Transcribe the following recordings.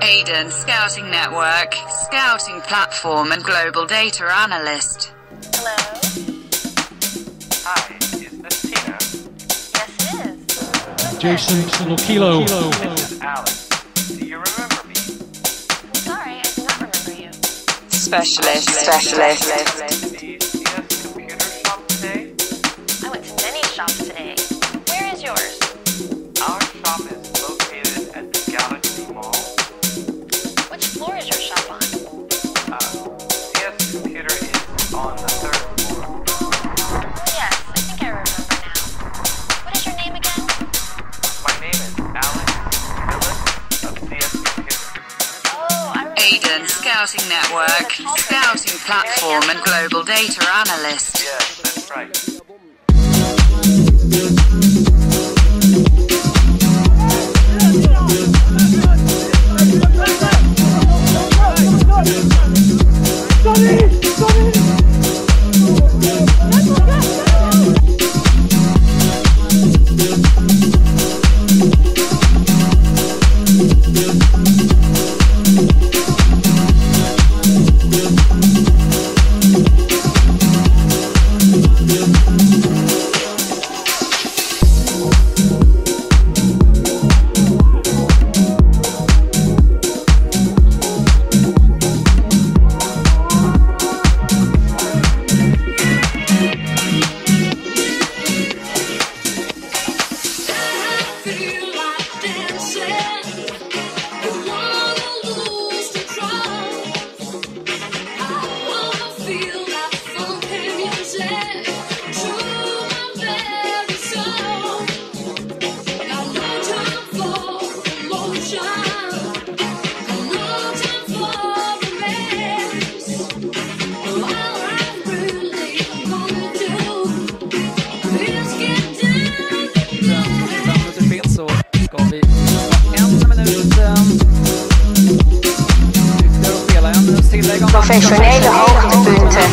Aiden Scouting Network, Scouting Platform and Global Data Analyst. Hello? Hi, is this Tina? Yes, it is. Jason Kilo. This is Alex. Do you remember me? I'm sorry, I do not remember you. Specialist. The CS computer shop today? I went to many shops today. Where is yours? Our shop is located at the Galaxy Mall. Which floor is your shop on? CS computer is on the 3rd floor. Yes, I think I remember now. What is your name again? My name is Alex Willis of CS Computer. Oh, I remember Aiden now. Scouting Network, Scouting Platform and Global Data Analyst. Yes, that's right. Professionele hoogtepunten.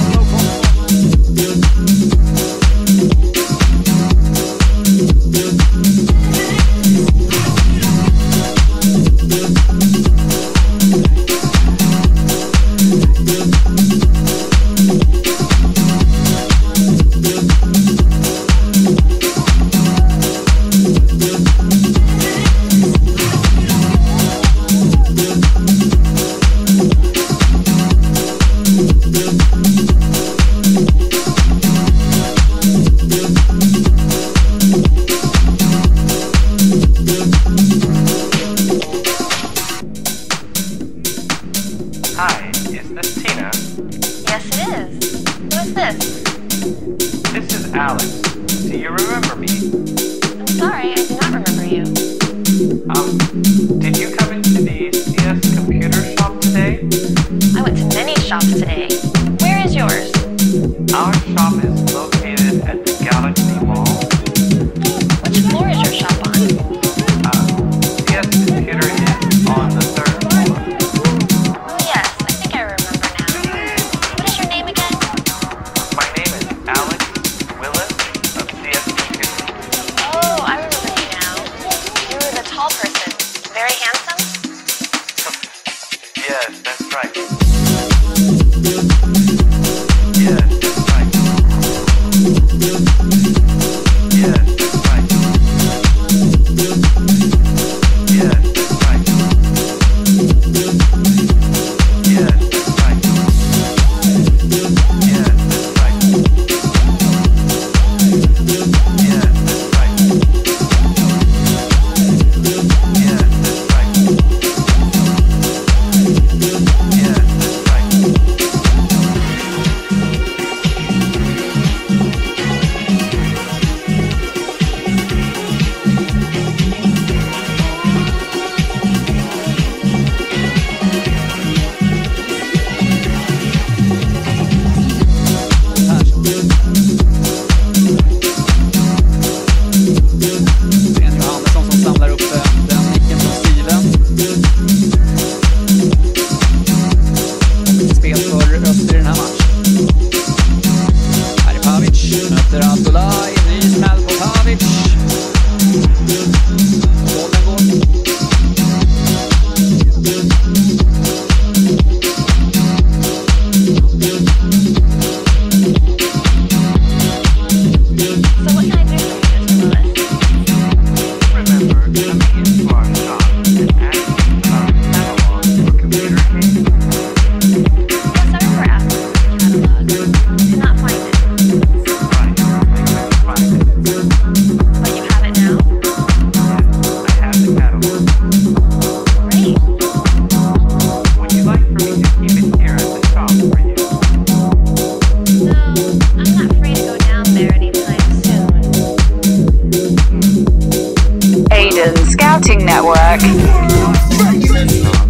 Hi, is this Tina? Yes, it is. Who is this? This is Alex. Do you remember me? I'm sorry, I do not remember you. Did you come into the CS computer shop today? I went to many shops today. Where is yours? Our shop is located at the Galaxy Mall. Which floor is your shop on? CS computer is on the 3rd floor. Oh, yes, I think I remember now. What is your name again? My name is Alex Willis of CS Computer. Oh, I remember you now. You were the tall person. Very handsome? Yes, that's right. Sweden Scouting Network.